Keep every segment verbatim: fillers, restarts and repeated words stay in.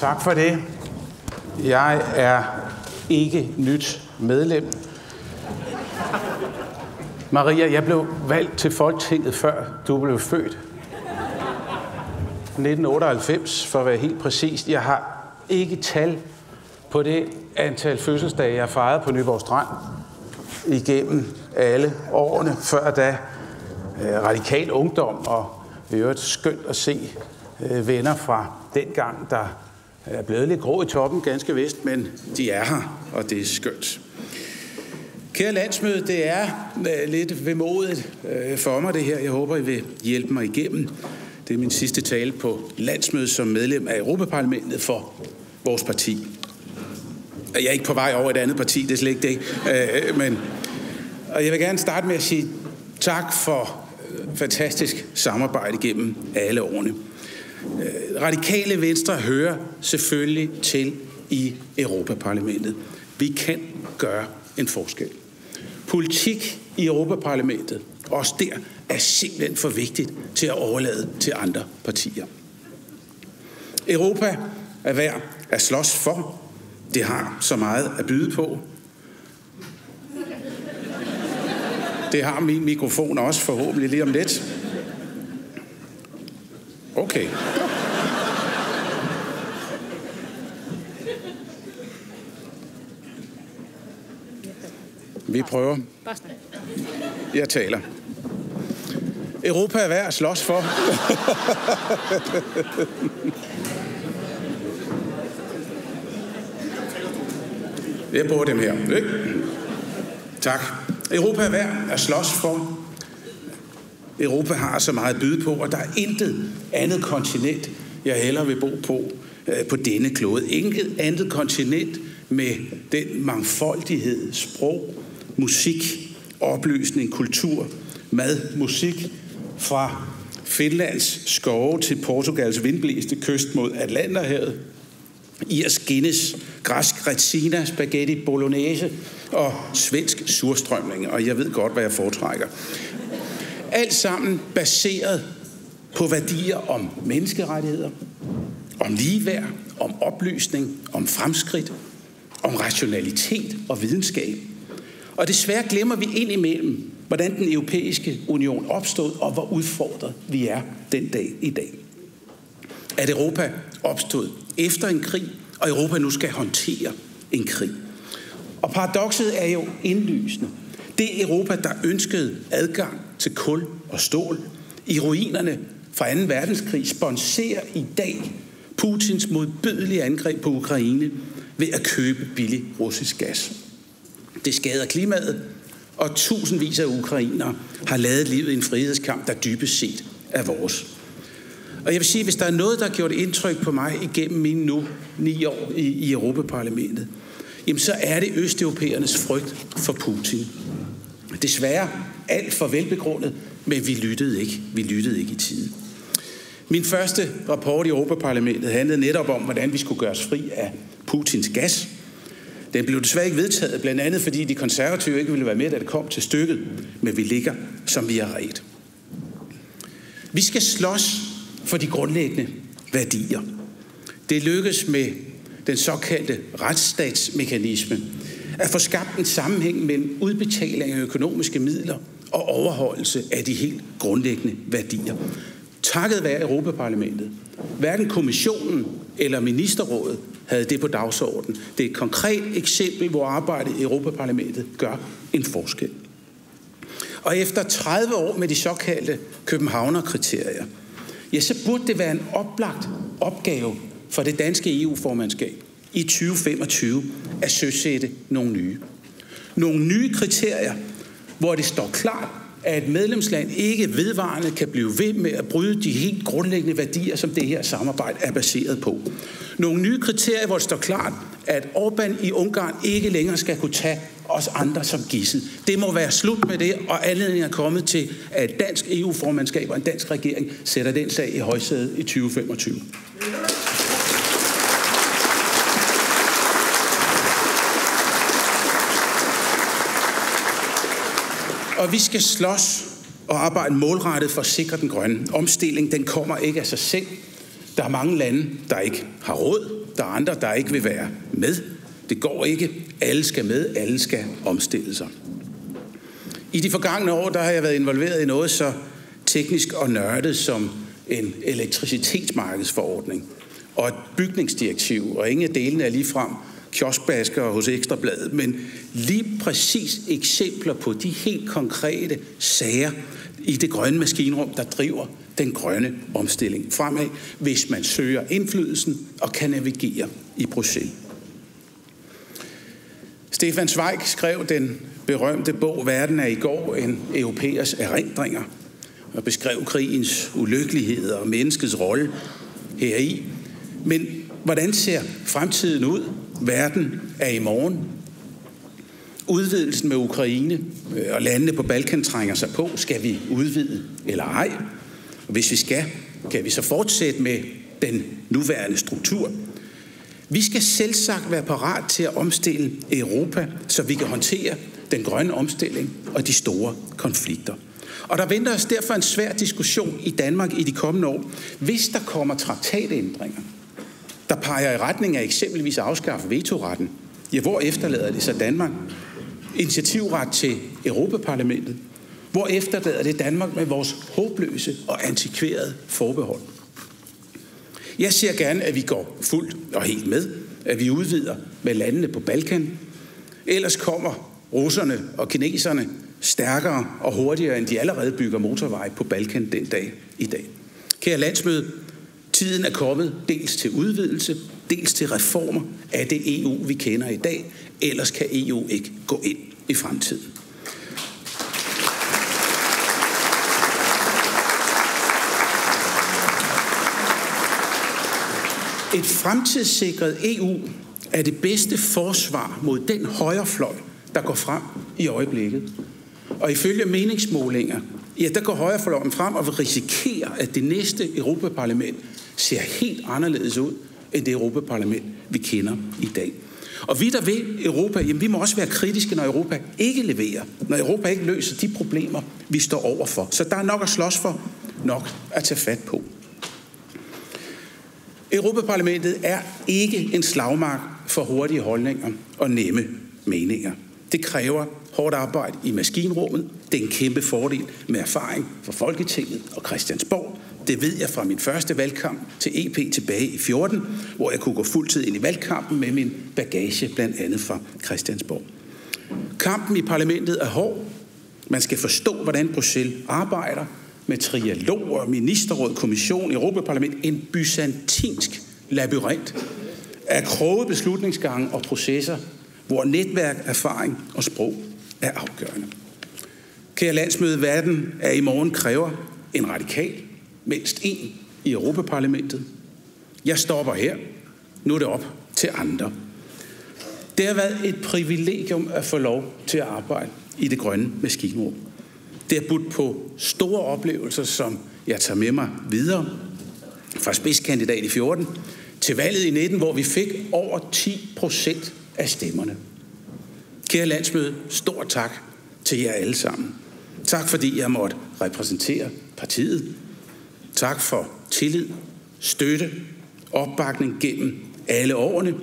Tak for det. Jeg er ikke nyt medlem. Maria, jeg blev valgt til Folketinget før du blev født. nitten otteoghalvfems, for at være helt præcist. Jeg har ikke tal på det antal fødselsdage, jeg fejrede på Nyborg Strand igennem alle årene før da. Radikal ungdom, og det er jo skønt at se venner fra dengang, der er blevet lidt grå i toppen, ganske vist, men de er her, og det er skønt. Kære landsmøde, det er lidt vemodigt for mig det her. Jeg håber, I vil hjælpe mig igennem. Det er min sidste tale på landsmødet som medlem af Europaparlamentet for vores parti. Jeg er ikke på vej over et andet parti, det er slet ikke det. Men, og jeg vil gerne starte med at sige tak for fantastisk samarbejde gennem alle årene. Radikale Venstre hører selvfølgelig til i Europaparlamentet. Vi kan gøre en forskel. Politik i Europaparlamentet, også der, er simpelthen for vigtigt til at overlade til andre partier. Europa er værd at slås for. Det har så meget at byde på. Det har min mikrofon også forhåbentlig lige om lidt. Okay. Vi prøver. Jeg taler. Europa er værd at slås for. Jeg bruger dem her. Ikke? Tak. Europa er værd at slås for. Europa har så meget at byde på, og der er intet andet kontinent, jeg hellere vil bo på på denne klode. Intet andet kontinent med den mangfoldighed, sprog, musik, oplysning, kultur, mad, musik, fra Finlands skove til Portugals vindblæste kyst mod Atlanterhavet, irsk Guinness, græsk Retsina, spaghetti bolognese og svensk surstrømning, og jeg ved godt, hvad jeg foretrækker. Alt sammen baseret på værdier om menneskerettigheder, om ligeværd, om oplysning, om fremskridt, om rationalitet og videnskab. Og desværre glemmer vi indimellem, hvordan den europæiske union opstod, og hvor udfordret vi er den dag i dag. At Europa opstod efter en krig, og Europa nu skal håndtere en krig. Og paradokset er jo indlysende. Det Europa, der ønskede adgang til kul og stål i ruinerne fra anden verdenskrig, sponserer i dag Putins modbydelige angreb på Ukraine ved at købe billig russisk gas. Det skader klimaet, og tusindvis af ukrainere har ladet livet i en frihedskamp, der dybest set er vores. Og jeg vil sige, hvis der er noget, der har gjort indtryk på mig igennem mine nu ni år i, i Europaparlamentet, jamen så er det østeuropæernes frygt for Putin. Desværre alt for velbegrundet, men vi lyttede ikke. Vi lyttede ikke i tide. Min første rapport i Europaparlamentet handlede netop om, hvordan vi skulle gøre os fri af Putins gas. Den blev desværre ikke vedtaget, blandt andet fordi de konservative ikke ville være med, da det kom til stykket, men vi ligger, som vi har ret. Vi skal slås for de grundlæggende værdier. Det lykkes med den såkaldte retsstatsmekanisme at få skabt en sammenhæng mellem udbetaling af økonomiske midler og overholdelse af de helt grundlæggende værdier. Takket være Europaparlamentet. Hverken kommissionen eller ministerrådet havde det på dagsordenen. Det er et konkret eksempel, hvor arbejdet i Europaparlamentet gør en forskel. Og efter tredive år med de såkaldte Københavner-kriterier, ja, så burde det være en oplagt opgave for det danske E U-formandskab i tyve femogtyve at søsætte nogle nye. Nogle nye kriterier, hvor det står klart, at et medlemsland ikke vedvarende kan blive ved med at bryde de helt grundlæggende værdier, som det her samarbejde er baseret på. Nogle nye kriterier, hvor det står klart, at Orbán i Ungarn ikke længere skal kunne tage os andre som gidsel. Det må være slut med det, og anledningen er kommet til, at et dansk E U-formandskab og en dansk regering sætter den sag i højsædet i tyve femogtyve. Og vi skal slås og arbejde målrettet for at sikre den grønne omstilling. Den kommer ikke af sig selv. Der er mange lande, der ikke har råd. Der er andre, der ikke vil være med. Det går ikke. Alle skal med. Alle skal omstille sig. I de forgangne år, der har jeg været involveret i noget så teknisk og nørdet som en elektricitetsmarkedsforordning og et bygningsdirektiv, og ingen af delene er ligefrem kioskbasker hos Ekstrabladet, men lige præcis eksempler på de helt konkrete sager i det grønne maskinrum, der driver den grønne omstilling fremad, hvis man søger indflydelsen og kan navigere i Bruxelles. Stefan Zweig skrev den berømte bog Verden er i går, en europæers erindringer, og beskrev krigens ulykkeligheder og menneskets rolle heri. Men hvordan ser fremtiden ud? Verden er i morgen. Udvidelsen med Ukraine og landene på Balkan trænger sig på. Skal vi udvide eller ej? Og hvis vi skal, kan vi så fortsætte med den nuværende struktur. Vi skal selvsagt være parat til at omstille Europa, så vi kan håndtere den grønne omstilling og de store konflikter. Og der venter os derfor en svær diskussion i Danmark i de kommende år, hvis der kommer traktatændringer, der peger i retning af eksempelvis at afskaffe vetoretten. Ja, hvor efterlader det så Danmark? Initiativret til Europaparlamentet. Hvor efterlader det Danmark med vores håbløse og antikverede forbehold? Jeg ser gerne, at vi går fuldt og helt med, at vi udvider med landene på Balkan. Ellers kommer russerne og kineserne stærkere og hurtigere, end de allerede bygger motorveje på Balkan den dag i dag. Kære landsmøde, tiden er kommet dels til udvidelse, dels til reformer af det E U, vi kender i dag. Ellers kan E U ikke gå ind i fremtiden. Et fremtidssikret E U er det bedste forsvar mod den højrefløj, der går frem i øjeblikket. Og ifølge meningsmålinger, ja, der går højrefløjen frem og vil risikere, at det næste Europaparlament ser helt anderledes ud, end det Europaparlament, vi kender i dag. Og vi, der vil Europa, jamen, vi må også være kritiske, når Europa ikke leverer. Når Europa ikke løser de problemer, vi står overfor. Så der er nok at slås for, nok at tage fat på. Europaparlamentet er ikke en slagmark for hurtige holdninger og nemme meninger. Det kræver hårdt arbejde i maskinrummet. Det er en kæmpe fordel med erfaring fra Folketinget og Christiansborg. Det ved jeg fra min første valgkamp til E P tilbage i fjorten, hvor jeg kunne gå fuldtid ind i valgkampen med min bagage, blandt andet fra Christiansborg. Kampen i parlamentet er hård. Man skal forstå, hvordan Bruxelles arbejder med trialoger, ministerråd, kommission, Europaparlament, en byzantinsk labyrint af kroge beslutningsgange og processer, hvor netværk, erfaring og sprog er afgørende. Kære landsmøde, verden er i morgen kræver en radikal, mindst en i Europaparlamentet. Jeg stopper her. Nu er det op til andre. Det har været et privilegium at få lov til at arbejde i det grønne maskinrum. Det har budt på store oplevelser, som jeg tager med mig videre. Fra spidskandidat i fjorten til valget i nitten, hvor vi fik over ti procent af stemmerne. Kære landsmøde, stor tak til jer alle sammen. Tak fordi jeg måtte repræsentere partiet. Tak for tillid, støtte, opbakning gennem alle årene.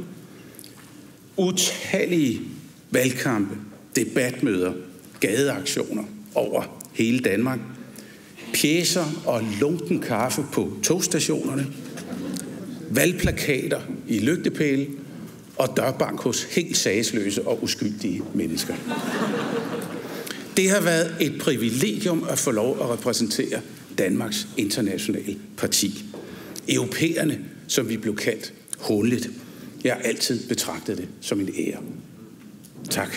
Utallige valgkampe, debatmøder, gadeaktioner over hele Danmark. Pjecer og lunken kaffe på togstationerne. Valgplakater i lygtepæle og dørbank hos helt sagsløse og uskyldige mennesker. Det har været et privilegium at få lov at repræsentere Danmarks internationale parti. Europæerne, som vi blev kaldt hånligt. Jeg har altid betragtet det som en ære. Tak.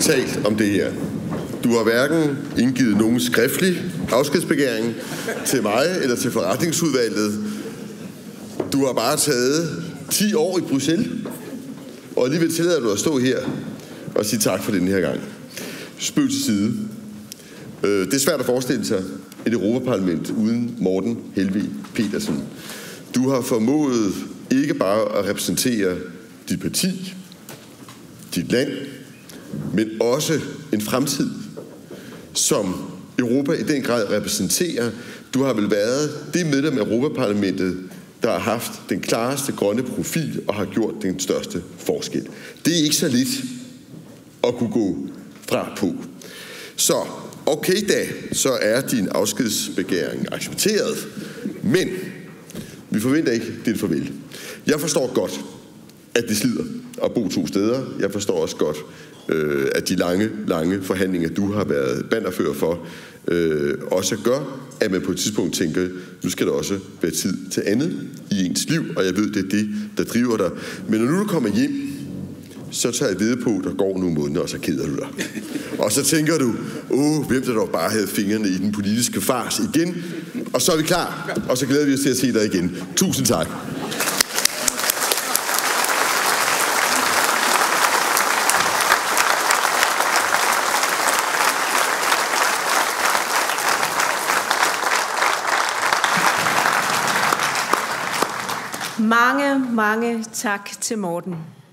talt om det her. Du har hverken indgivet nogen skriftlig afskedsbegæring til mig eller til forretningsudvalget. Du har bare taget ti år i Bruxelles, og alligevel tillader du at stå her og sige tak for den her gang. Spøg til side. Det er svært at forestille sig et Europaparlament uden Morten Helveg Petersen. Du har formået ikke bare at repræsentere dit parti, dit land, men også en fremtid, som Europa i den grad repræsenterer. Du har vel været det medlem af Europaparlamentet, der har haft den klareste grønne profil og har gjort den største forskel. Det er ikke så lidt at kunne gå fra på. Så okay da, så er din afskedsbegæring accepteret, men vi forventer ikke dit farvel. Jeg forstår godt, at det slider at bo to steder. Jeg forstår også godt, øh, at de lange, lange forhandlinger, du har været bannerfører for, øh, også gør, at man på et tidspunkt tænker, nu skal der også være tid til andet i ens liv, og jeg ved, det er det, der driver dig. Men når nu du kommer hjem, så tager jeg ved på, der går nogle måneder, og så keder du dig. Og så tænker du, åh, hvem der dog bare havde fingrene i den politiske fars igen. Og så er vi klar, og så glæder vi os til at se dig igen. Tusind tak. Mange, mange tak til Morten.